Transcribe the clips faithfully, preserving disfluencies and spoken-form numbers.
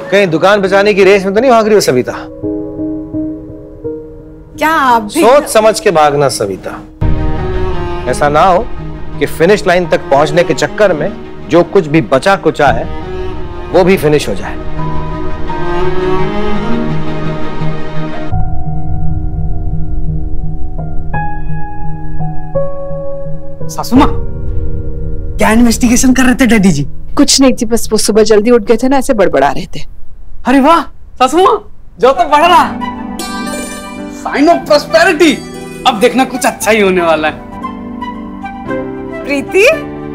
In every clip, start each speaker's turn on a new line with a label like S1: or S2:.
S1: कहीं दुकान बचाने की रेस में तो नहीं भाग रही हो सविता?
S2: क्या आप भी...
S1: सोच समझ के भागना सविता, ऐसा ना हो कि फिनिश लाइन तक पहुंचने के चक्कर में जो कुछ भी बचा कुचा है वो भी फिनिश हो जाए।
S3: सासू माँ, क्या इन्वेस्टिगेशन कर रहे थे डैडी जी?
S2: कुछ नहीं थी, बस वो सुबह जल्दी उठ गए थे ना, ऐसे बड़बड़ा रहे थे।
S3: अरे वाह सासू माँ, जो तो बढ़ रहा, साइन ऑफ प्रॉस्पेरिटी। अब देखना कुछ अच्छा ही होने वाला है।
S2: प्रीति,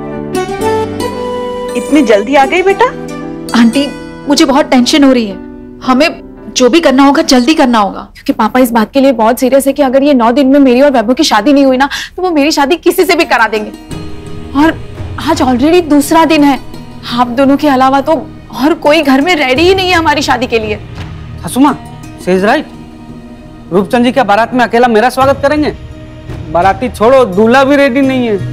S2: इतनी जल्दी आ गई बेटा?
S4: आंटी, मुझे बहुत टेंशन हो रही है। हमें जो भी करना होगा जल्दी करना होगा, क्योंकि पापा इस बात के लिए बहुत सीरियस है कि अगर ये नौ दिन में मेरी और वैभव की शादी नहीं हुई ना, तो वो मेरी शादी किसी से भी करा देंगे। और आज ऑलरेडी दूसरा दिन है, आप दोनों के अलावा तो और कोई घर में रेडी ही नहीं है हमारी शादी के लिए।
S3: सासू माँ, she is right. Roopchand ji क्या बारात में अकेला मेरा स्वागत करेंगे? बाराती छोड़ो, दूल्हा भी रेडी नहीं है।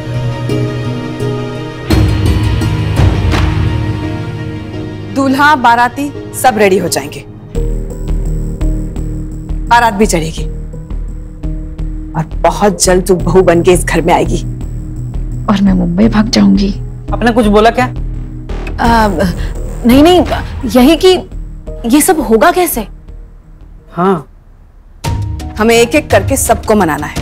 S2: दूल्हा बाराती सब रेडी हो जाएंगे, बारात भी चढ़ेगी और बहुत जल्द तू बहू बन के इस घर में आएगी।
S4: और मैं मुंबई भाग जाऊंगी।
S3: आपने कुछ बोला क्या?
S4: आ, नहीं नहीं, यही कि ये सब होगा कैसे?
S3: हाँ,
S2: हमें एक एक करके सबको मनाना है।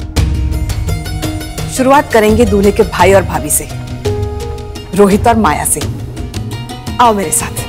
S2: शुरुआत करेंगे दूल्हे के भाई और भाभी से, रोहित और माया से। आओ मेरे साथ।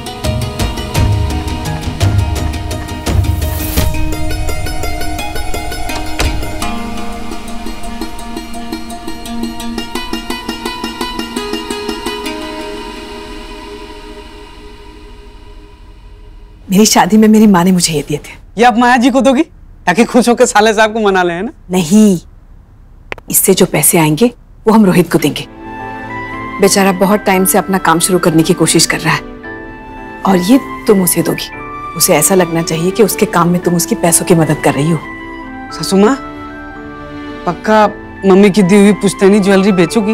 S2: मेरी शादी में मेरी माँ ने मुझे ये दिए थे।
S3: ये आप माया जी को दोगी ताकि खुश होकर साले साहब को मना ले, है ना?
S2: नहीं, इससे जो पैसे आएंगे वो हम रोहित को देंगे। बेचारा बहुत टाइम से अपना काम शुरू करने की कोशिश कर रहा है और ये तुम उसे दोगी। उसे ऐसा लगना चाहिए कि उसके काम में तुम उसकी पैसों की मदद कर रही हो।
S3: सासू माँ, पक्का मम्मी की दी हुई पुश्तैनी ज्वेलरी बेचोगी?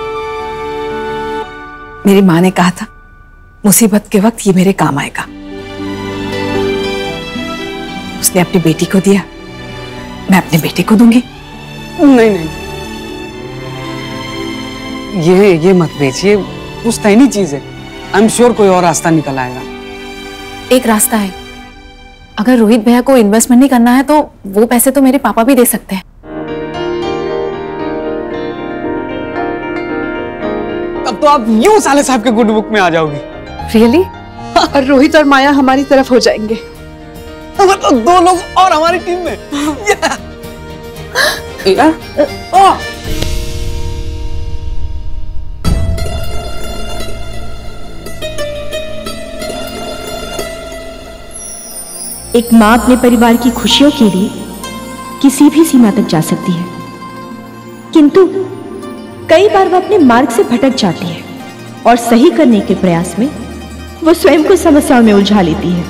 S2: मेरी माँ ने कहा था मुसीबत के वक्त ये मेरे काम आएगा। उसने अपनी बेटी को दिया, मैं अपने बेटे को दूंगी।
S3: नहीं नहीं, ये ये मत बेचिए, पुश्तैनी चीज है। आई एम श्योर कोई और रास्ता निकल आएगा।
S4: एक रास्ता है, अगर रोहित भैया को इन्वेस्टमेंट नहीं करना है तो वो पैसे तो मेरे पापा भी दे सकते हैं।
S3: तब तो आप यूं साले साहब के गुड बुक में आ जाओगी।
S2: रियली? और रोहित और माया हमारी तरफ हो जाएंगे।
S3: मतलब दो लोग और हमारी टीम में। या? ओ!
S5: एक माँ अपने परिवार की खुशियों के लिए किसी भी सीमा तक जा सकती है, किंतु कई बार वह अपने मार्ग से भटक जाती है और सही करने के प्रयास में वो स्वयं को समस्याओं में उलझा लेती है।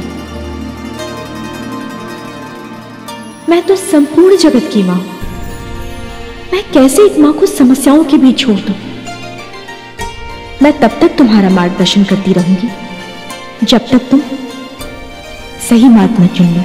S5: मैं तो संपूर्ण जगत की मां हूं, मैं कैसे एक मां को समस्याओं के बीच छोड़ दूं? मैं तब तक तुम्हारा मार्गदर्शन करती रहूंगी जब तक तुम सही मार्ग न चुन लो।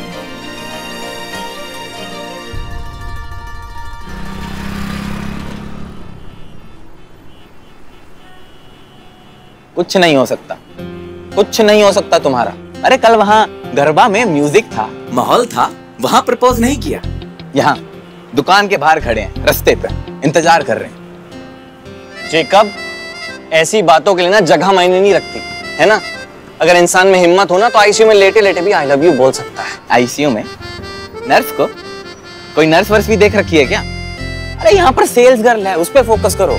S6: कुछ नहीं हो सकता, कुछ नहीं हो सकता तुम्हारा। अरे कल वहां गरबा में म्यूजिक था, माहौल था, वहां प्रपोज नहीं किया। यहाँ दुकान के बाहर खड़े हैं, रास्ते पे इंतजार कर रहे हैं। जेकब, ऐसी बातों के लिए ना जगह मायने नहीं रखती, है ना? अगर इंसान में हिम्मत हो ना तो आईसीयू में लेटे लेटे भी आई लव यू बोल सकता है। आईसीयू में नर्स को कोई नर्स वर्स भी देख रखी है क्या? अरे यहाँ पर सेल्स गर्ल है, उस पर फोकस करो।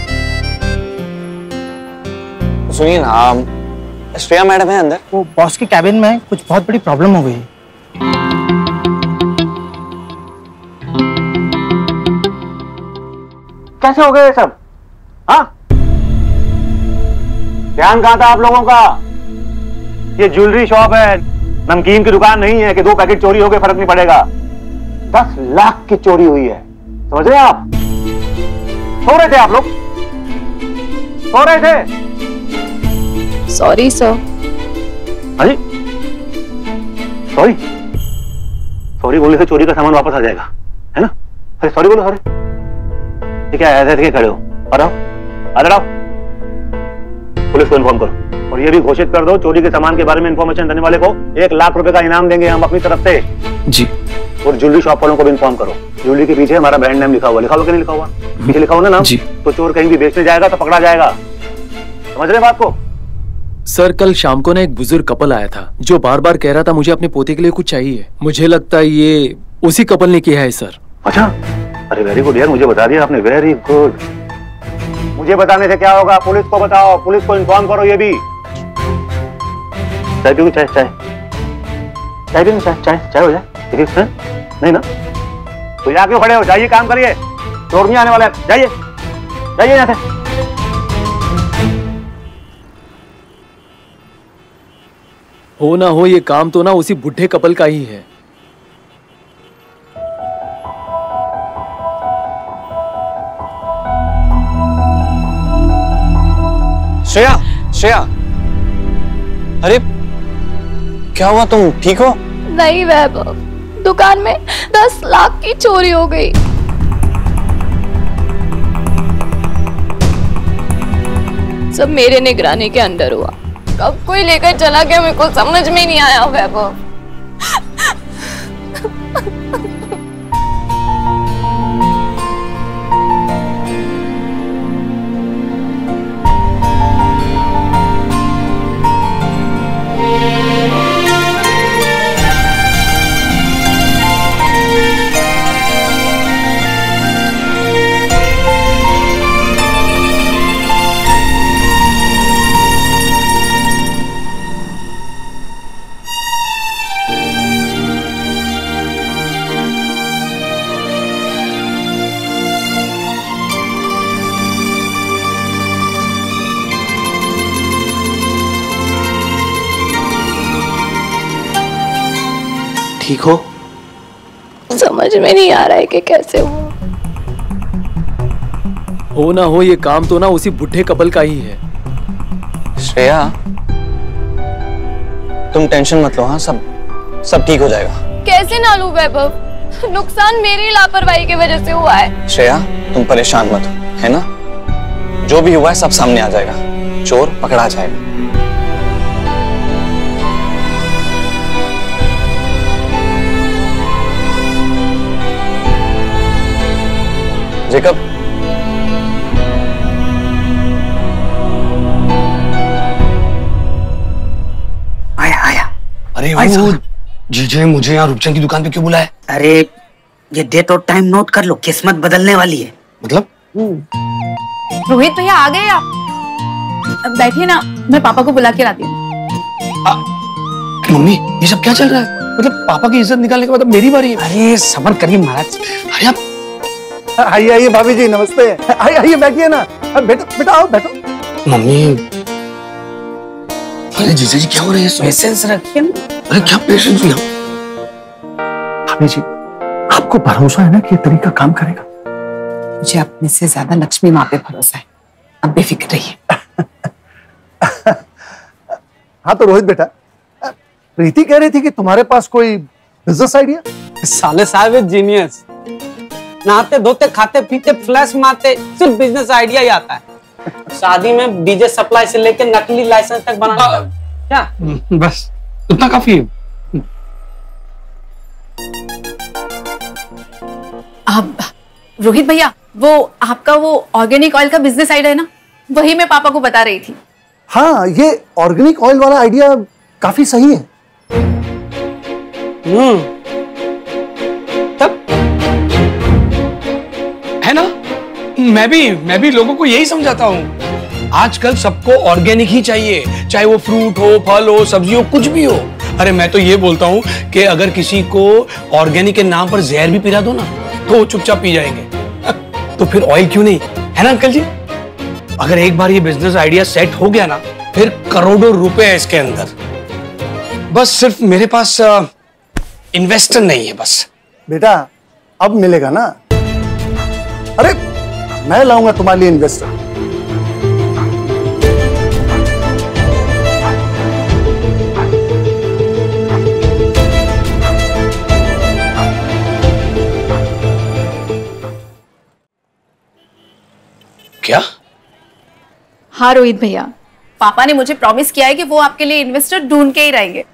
S6: सुनिए ना, श्रेया मैडम है अंदर।
S7: वो बॉस के कैबिन में है, कुछ बहुत बड़ी प्रॉब्लम हो गई है।
S8: कैसे हो गए सब? हाँ, ध्यान कहाँ था आप लोगों का? ये ज्वेलरी शॉप है, नमकीन की दुकान नहीं है कि दो पैकेट चोरी हो गए फर्क नहीं पड़ेगा। दस लाख की चोरी हुई है, समझ रहे हैं आप? सो रहे थे आप लोग, सो रहे थे।
S4: Sorry sir.
S8: हाँ जी, सॉरी सॉरी बोलने से चोरी का सामान वापस आ जाएगा, है ना? अरे सॉरी बोलो, सॉरी। ठीक है, ऐसे ऐसे खड़े हो, आ जाओ, आ जाओ, पुलिस को इन्फॉर्म करो और ये भी घोषित कर दो, चोरी के सामान के बारे में इन्फॉर्मेशन देने वाले को एक लाख रुपए का इनाम देंगे हम अपनी तरफ से।
S1: जी। और
S8: ज्वेलरी शॉप वालों को भी इन्फॉर्म करो। ज्वेलरी के पीछे हमारा ब्रांड नेम लिखा हुआ, लिखा हुआ कि नहीं लिखा हुआ? पीछे लिखा हुआ ना नाम? जी। तो चोर कहीं भी बेचने जाएगा तो पकड़ा जाएगा, समझ रहे बात को?
S9: सर, कल शाम को ना एक बुजुर्ग कपल आया था जो बार बार कह रहा था मुझे अपने पोते के लिए कुछ चाहिए। मुझे लगता है ये उसी कपल ने किया है सर।
S8: अच्छा, अरे वेरी गुड यार, मुझे बता दिया आपने, वेरी गुड। मुझे बताने से क्या होगा, पुलिस को बताओ, पुलिस को इन्फॉर्म करो। ये भी चाय पीओ, चाय चाय चाय पीओ, चाय चाय चाय हो जाए, ठीक है? नहीं ना, तो यहाँ क्यों खड़े हो? जाइए काम करिए, चोर नहीं आने वाले, जाइए जाइए यहाँ से।
S9: हो ना हो ये काम तो ना उसी बुढ़े कपल का ही है।
S6: श्रेया, श्रेया, अरे क्या हुआ, तुम ठीक हो?
S4: नहीं वैभव, दुकान में दस लाख की चोरी हो गई। सब मेरे निगरानी के अंदर हुआ। कब कोई लेकर चला गया मेरे को समझ में नहीं आया वैभव।
S6: ठीक हो?
S4: समझ में नहीं आ रहा है कि कैसे हुआ।
S9: हो ना हो ये काम तो ना उसी बुढ़े कपल का ही है।
S6: श्रेया, तुम टेंशन मत लो, हाँ सब सब ठीक हो जाएगा।
S4: कैसे ना लूं वैभव, नुकसान मेरी लापरवाही की वजह से हुआ है।
S6: श्रेया, तुम परेशान मत हो, है ना? जो भी हुआ है सब सामने आ जाएगा, चोर पकड़ा जाएगा। जेकब,
S3: आया आया।
S10: अरे वो जीजे मुझे यहाँ रूपचंद की दुकान पे क्यों बुलाया?
S3: अरे ये डेट और टाइम नोट कर लो, किस्मत बदलने वाली है।
S10: मतलब?
S4: रोहित भैया आ गए आप? अब बैठिए ना, मैं पापा को बुला के लाती हूँ।
S10: मम्मी, ये सब क्या चल रहा है? मतलब पापा की इज्जत निकालने के बाद मेरी बारी है।
S3: अरे सब्र करिए महाराज।
S10: अरे आप
S7: आइए आइए भाभी जी, नमस्ते। आइए आइए बैठिए ना, बेटा बेटा आओ बैठो।
S10: मम्मी, अरे जीजा जी क्या हो रहा है?
S3: पेशेंस रखिए ना।
S10: अरे क्या पेशेंस ना?
S7: भाभी जी, आपको भरोसा है ना कि ये तरीका काम करेगा?
S2: मुझे अपने से ज्यादा लक्ष्मी माँ पे भरोसा है, अब बेफिक्र रहिए।
S7: हाँ तो रोहित बेटा, प्रीति कह रही थी कि तुम्हारे पास कोई बिजनेस आइडिया?
S3: साले साहब जीनियस, नहाते धोते खाते पीते फ्लैश मारते सिर्फ बिजनेस आइडिया ही आता है। शादी में डीजे सप्लाई से लेकर नकली लाइसेंस तक बनाना क्या?
S10: बस उतना काफी है।
S4: अब रोहित भैया, वो आपका वो ऑर्गेनिक ऑयल का बिजनेस आइडिया है ना, वही मैं पापा को बता रही थी।
S7: हाँ, ये ऑर्गेनिक ऑयल वाला आइडिया काफी सही है।
S3: हम्म,
S10: है ना? मैं भी मैं भी लोगों को यही समझाता हूँ। आजकल सबको ऑर्गेनिक ही चाहिए, चाहे वो फ्रूट हो, फल हो, सब्जी हो, कुछ भी हो। अरे मैं तो ये बोलता हूँ कि अगर किसी को ऑर्गेनिक के नाम पर जहर भी पिला दो ना, तो वो चुपचाप पी जाएंगे। तो फिर ऑयल क्यों नहीं, है ना अंकल जी? अगर एक बार ये बिजनेस आइडिया सेट हो गया ना, फिर करोड़ों रुपए है इसके अंदर। बस सिर्फ मेरे पास इन्वेस्टर नहीं है बस।
S7: बेटा अब मिलेगा ना? अरे मैं लाऊंगा तुम्हारे लिए इन्वेस्टर।
S10: क्या?
S4: हाँ रोहित भैया,
S11: पापा ने मुझे प्रॉमिस किया है कि वो आपके लिए इन्वेस्टर ढूंढ के ही रहेंगे।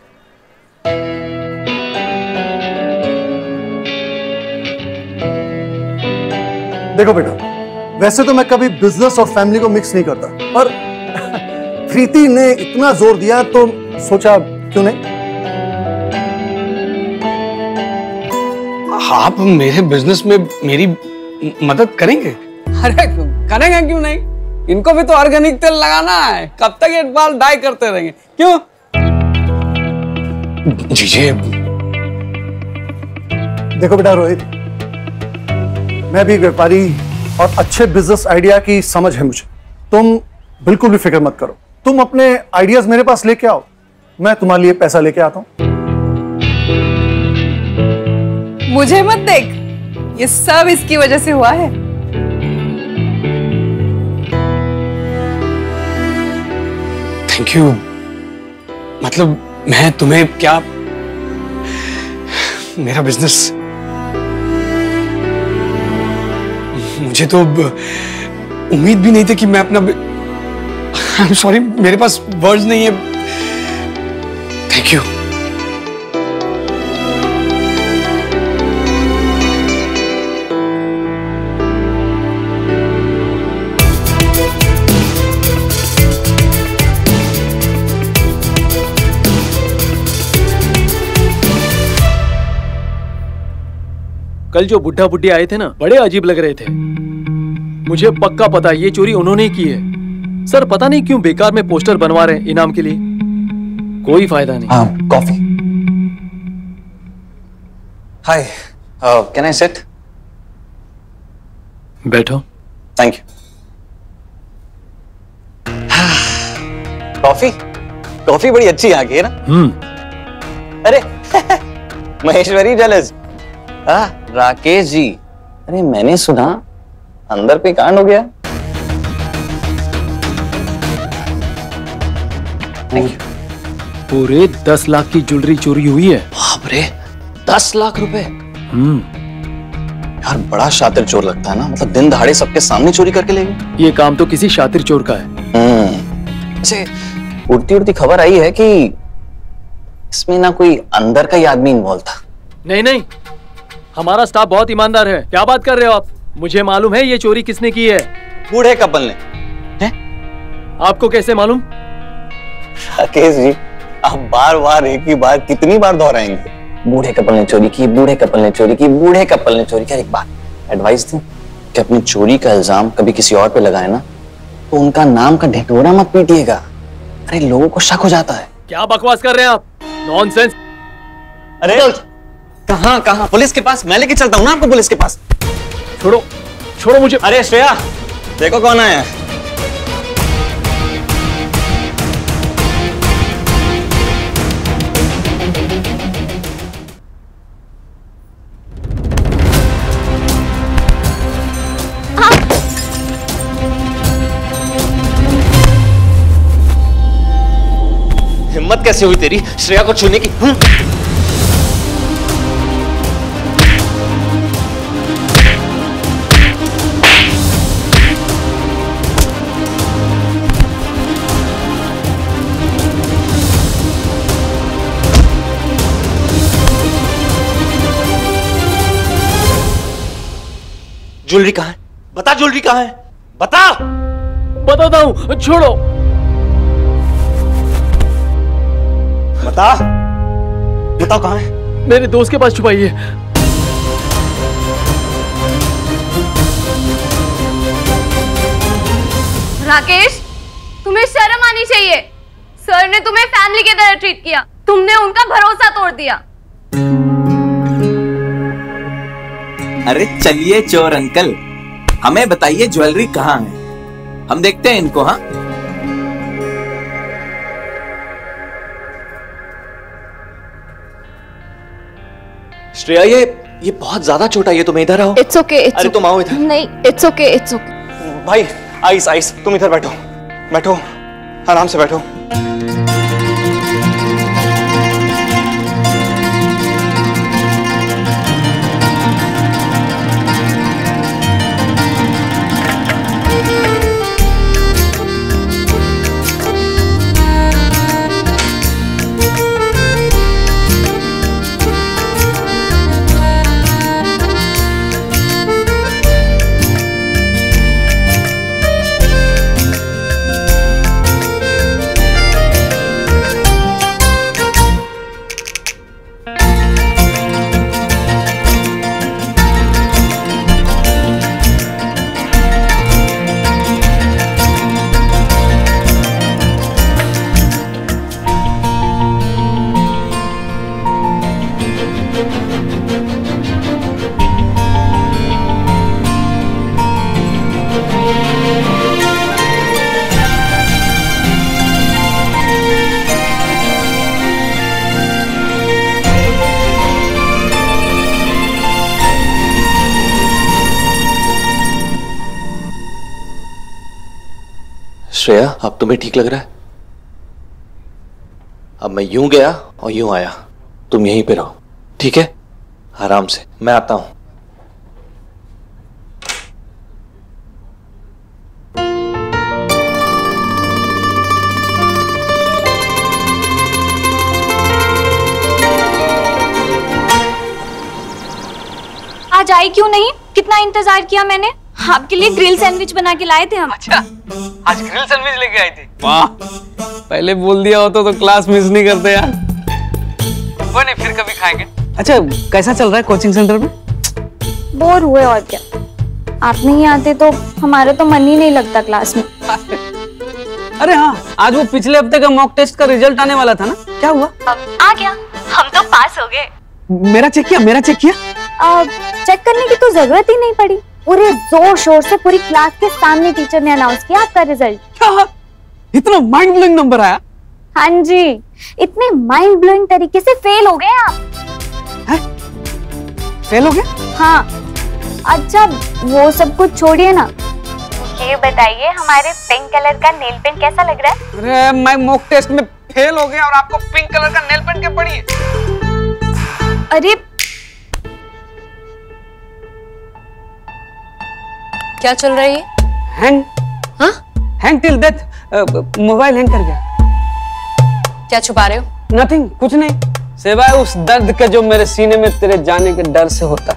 S7: देखो बेटा, वैसे तो मैं कभी बिजनेस और फैमिली को मिक्स नहीं करता, पर प्रीति ने इतना जोर दिया तो सोचा क्यों नहीं।
S10: आप मेरे बिजनेस में मेरी मदद करेंगे?
S3: अरे करेंगे क्यों नहीं, इनको भी तो ऑर्गेनिक तेल लगाना है, कब तक ये बाल डाई करते रहेंगे, क्यों?
S10: जीजे।
S7: देखो बेटा रोहित, मैं भी व्यापारी और अच्छे बिजनेस आइडिया की समझ है मुझे। तुम बिल्कुल भी फिक्र मत करो, तुम अपने आइडियाज मेरे पास लेके आओ, मैं तुम्हारे लिए पैसा लेके आता हूं।
S2: मुझे मत देख, ये सब इसकी वजह से हुआ है।
S10: Thank you. मतलब मैं तुम्हें क्या, मेरा बिजनेस, मुझे तो उम्मीद भी नहीं थी कि मैं अपना, आई एम सॉरी, मेरे पास वर्ड्स नहीं है। Thank you.
S9: कल जो बुढ़ा बुढ़ी आए थे ना, बड़े अजीब लग रहे थे। मुझे पक्का पता है ये चोरी उन्होंने ही की है। सर पता नहीं क्यों बेकार में पोस्टर बनवा रहे हैं इनाम के लिए, कोई फायदा नहीं।
S6: हाँ, coffee. Hi, can I sit?
S9: बैठो।
S6: Thank you. कॉफी कॉफी बड़ी अच्छी यहाँ की है ना?
S9: हम्म।
S6: अरे महेश्वरी जेलस। हाँ, राकेश जी, अरे मैंने सुना अंदर पे कांड हो गया।
S9: पूरे दस लाख की ज्वेलरी चोरी हुई है।
S6: बाप रे, दस लाख रुपए।
S9: हम्म।
S6: यार बड़ा शातिर चोर लगता है ना, मतलब दिन दहाड़े सबके सामने चोरी करके ले गए।
S9: ये काम तो किसी शातिर चोर का है।
S6: हम्म। वैसे उड़ती उड़ती खबर आई है कि इसमें ना कोई अंदर का ही आदमी इन्वॉल्व था।
S9: नहीं नहीं, हमारा स्टाफ बहुत ईमानदार है। क्या बात कर रहे हो आप? मुझे मालूम है ये चोरी किसने की है।
S6: बूढ़े कपल ने।
S9: हैं? आपको कैसे मालूम?
S6: राकेश जी, आप बार बार एक ही बात कितनी बार दोहराएंगे? बूढ़े कपल ने चोरी की, बूढ़े कपल ने चोरी की, बूढ़े कपल ने चोरी की। एक बात एडवाइस दूं कि अपनी चोरी का इल्जाम कभी किसी और पे लगाए ना, तो उनका नाम का ढिंढोरा मत पीटिएगा। अरे लोगों को शक हो जाता है।
S9: क्या बकवास कर रहे हैं आप? नॉनसेंस।
S6: अरे कहां कहां? पुलिस के पास मैं लेके चलता हूं ना आपको, पुलिस के पास।
S9: छोड़ो छोड़ो मुझे।
S6: अरे श्रेया, देखो कौन आया है। हिम्मत कैसे हुई तेरी श्रेया को छूने की? हुँ? ज्वेलरी कहाँ है? बता ज्वेलरी कहाँ है? बता।
S9: बताता हूं, छोड़ो।
S6: बता, बताओ कहाँ है?
S9: मेरे दोस्त के पास छुपाई है।
S11: राकेश, तुम्हें शर्म आनी चाहिए। सर ने तुम्हें फैमिली की तरह ट्रीट किया, तुमने उनका भरोसा तोड़ दिया।
S6: अरे चलिए चोर अंकल, हमें बताइए ज्वेलरी कहाँ है, हम देखते हैं इनको। हाँ, श्रेया, ये ये बहुत ज्यादा चोट आई है, तुम इधर आओ।
S11: It's okay.
S6: अरे तुम आओ इधर।
S11: नहीं, इट्स ओके, इट्स ओके।
S6: भाई आइस आइस, तुम इधर बैठो, बैठो आराम से बैठो।
S9: श्रेया, अब तुम्हें ठीक लग रहा है? अब मैं यूं गया और यूं आया, तुम यहीं पे रहो, ठीक है? आराम से, मैं आता हूं।
S11: आज आई क्यों नहीं? कितना इंतजार किया मैंने। आपके लिए ग्रिल सैंडविच बना के लाए थे हम।
S3: अच्छा, आज ग्रिल सैंडविच लेके आई थी। वाह, पहले बोल दिया होता तो क्लास मिस नहीं करते यार। वो नहीं, फिर कभी खाएंगे। अच्छा, कैसा चल रहा है कोचिंग सेंटर में?
S11: बोर हुए और क्या। आप नहीं आते तो हमारा तो मन ही नहीं लगता क्लास में।
S3: अरे हाँ, आज वो पिछले हफ्ते का मॉक टेस्ट का रिजल्ट आने वाला था ना, क्या हुआ?
S11: आ गया, हम तो पास हो गए।
S3: मेरा चेक किया, मेरा चेक किया।
S11: आ, चेक करने की तो जरूरत ही नहीं पड़ी। पूरे जोर शोर से पूरी क्लास के सामने टीचर ने अनाउंस किया आपका रिजल्ट।
S3: क्या? इतना माइंड ब्लोइंग नंबर आया?
S11: हाँ जी, इतने माइंड ब्लोइंग तरीके से फेल हो गए आप।
S3: है? फेल हो गए?
S11: हाँ। अच्छा, वो सब कुछ छोड़िए ना, ये बताइए हमारे पिंक कलर का नेल पेंट कैसा लग रहा है?
S3: अरे मैं मॉक टेस्ट में फेल हो गया और आपको पिंक कलर का नेल पेंट क्या पड़ी है?
S11: अरे
S12: क्या चल रहा है ये?
S3: हैंग।
S12: हाँ?
S3: Hang till death, mobile hang कर गया।
S12: क्या छुपा रहे हो?
S3: नथिंग, कुछ नहीं, सिवाय उस दर्द के जो मेरे सीने में तेरे जाने के डर से होता।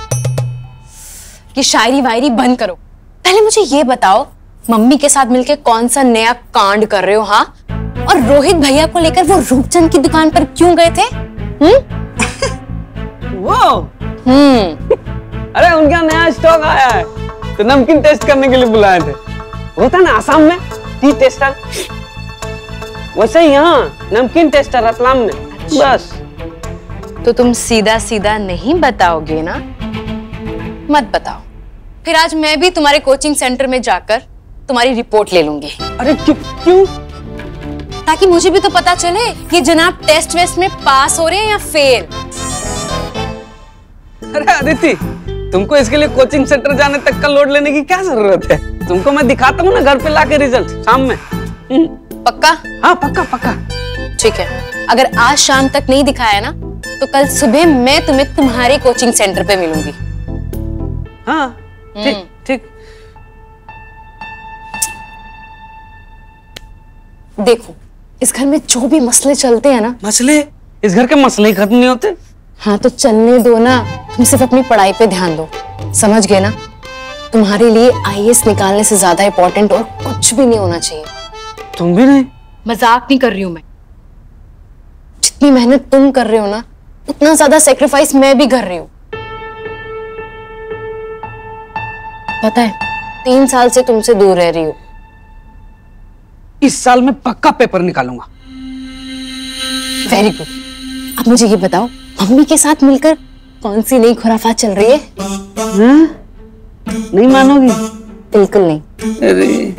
S12: ये शायरी वायरी बंद करो। पहले मुझे ये बताओ, मम्मी के साथ मिलके कौन सा नया कांड कर रहे हो? हाँ, और रोहित भैया को लेकर वो रूपचंद की दुकान पर क्यों गए थे? हम्म?
S3: वो
S12: हम्म
S3: अरे उनका नया स्टॉक आया है तो नमकीन टेस्ट करने के लिए बुलाए थे। होता ना आसाम में टी टेस्टर, वैसे यहाँ नमकीन टेस्टर रतलाम में। बस।
S12: तो तुम सीधा सीधा नहीं बताओगे ना? मत बताओ, फिर आज मैं भी तुम्हारे कोचिंग सेंटर में जाकर तुम्हारी रिपोर्ट ले लूंगी।
S3: अरे क्यों क्यों?
S12: ताकि मुझे भी तो पता चले ये जनाब टेस्ट वेस्ट में पास हो रहे हैं या फेल।
S3: अरे अदिति, तुमको इसके लिए कोचिंग सेंटर जाने तक का लोड लेने की क्या जरूरत है? तुमको मैं दिखाता हूँ ना घर पे लाके रिजल्ट शाम में।
S12: पक्का?
S3: हाँ पक्का पक्का।
S12: ठीक है, अगर आज शाम तक नहीं दिखाया ना तो कल सुबह मैं तुम्हें तुम्हारे कोचिंग सेंटर पे मिलूंगी।
S3: हाँ ठीक ठीक।
S12: देखो, इस घर में जो भी मसले चलते हैं ना।
S3: मसले? इस घर के मसले ही खत्म नहीं होते।
S12: हाँ तो चलने दो ना, तुम सिर्फ अपनी पढ़ाई पे ध्यान दो, समझ गए ना? तुम्हारे लिए आई ए एस निकालने से ज्यादा इंपॉर्टेंट और कुछ भी नहीं होना चाहिए।
S3: तुम भी नहीं?
S12: मजाक नहीं कर रही हूं मैं। जितनी मेहनत तुम कर रहे हो ना, उतना ज्यादा सेक्रीफाइस मैं भी कर रही हूँ। पता है, तीन साल से तुमसे दूर रह रही हूँ।
S3: इस साल में पक्का पेपर निकालूंगा।
S12: Very good. अब मुझे ये बताओ, मम्मी के साथ मिलकर कौन सी नई खुराफात चल रही है?
S3: हाँ? नहीं मानोगी?
S12: बिल्कुल नहीं।
S3: अरे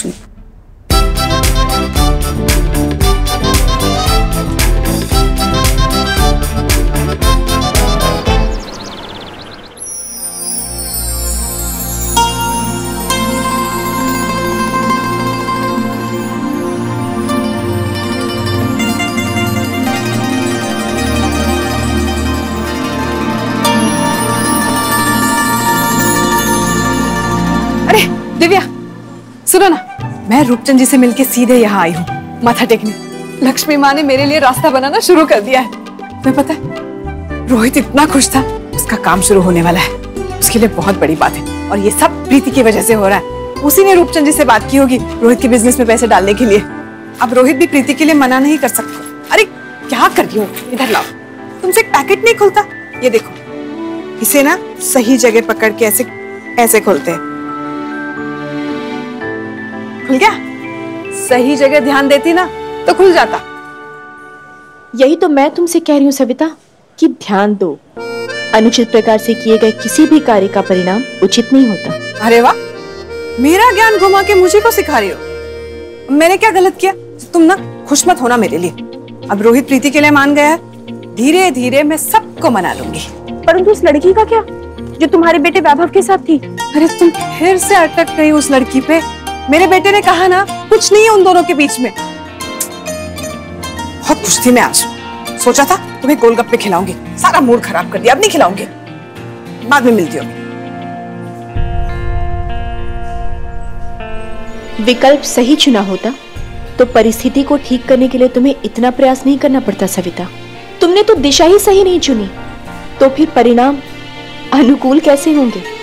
S2: दिव्या, सुनो ना, मैं रूपचंद जी से मिलके सीधे यहाँ आई हूँ माथा टेकने। लक्ष्मी माँ ने मेरे लिए रास्ता बनाना शुरू कर दिया है। तुम्हें पता है, रोहित इतना खुश था, उसका काम शुरू होने वाला है। उसके लिए बहुत बड़ी बात है और ये सब प्रीति की वजह से हो रहा है। उसी ने रूपचंद जी से बात की होगी रोहित के बिजनेस में पैसे डालने के लिए। अब रोहित भी प्रीति के लिए मना नहीं कर सकता। अरे क्या कर रही हो? इधर लाओ। तुमसे एक पैकेट नहीं खुलता? ये देखो, इसे ना सही जगह पकड़ के ऐसे ऐसे खोलते हैं। खुल गया? सही जगह ध्यान देती ना तो खुल जाता।
S5: यही तो मैं तुमसे कह रही हूँ सविता कि ध्यान दो। अनुचित प्रकार से किए गए किसी भी कार्य का परिणाम उचित नहीं होता।
S2: अरे वाह, मेरा ज्ञान घुमा के मुझे को सिखा रही हो। मैंने क्या गलत किया? तुम ना खुश मत होना मेरे लिए। अब रोहित प्रीति के लिए मान गया है, धीरे धीरे मैं सबको मना लूंगी।
S5: परंतु उस लड़की का क्या जो तुम्हारे बेटे वैभव के साथ थी?
S2: अरे तुम फिर से अटक गई उस लड़की पे। मेरे बेटे ने कहा ना और कुछ नहीं है उन दोनों के बीच में। बहुत खुश थी मैं आज, सोचा था तुम्हें गोलगप्पे खिलाऊंगी, सारा मूड खराब कर दिया। अब नहीं खिलाऊंगी, बाद में मिलती होगी।
S5: विकल्प सही चुना होता तो परिस्थिति को ठीक करने के लिए तुम्हें इतना प्रयास नहीं करना पड़ता सविता। तुमने तो दिशा ही सही नहीं चुनी, तो फिर परिणाम अनुकूल कैसे होंगे?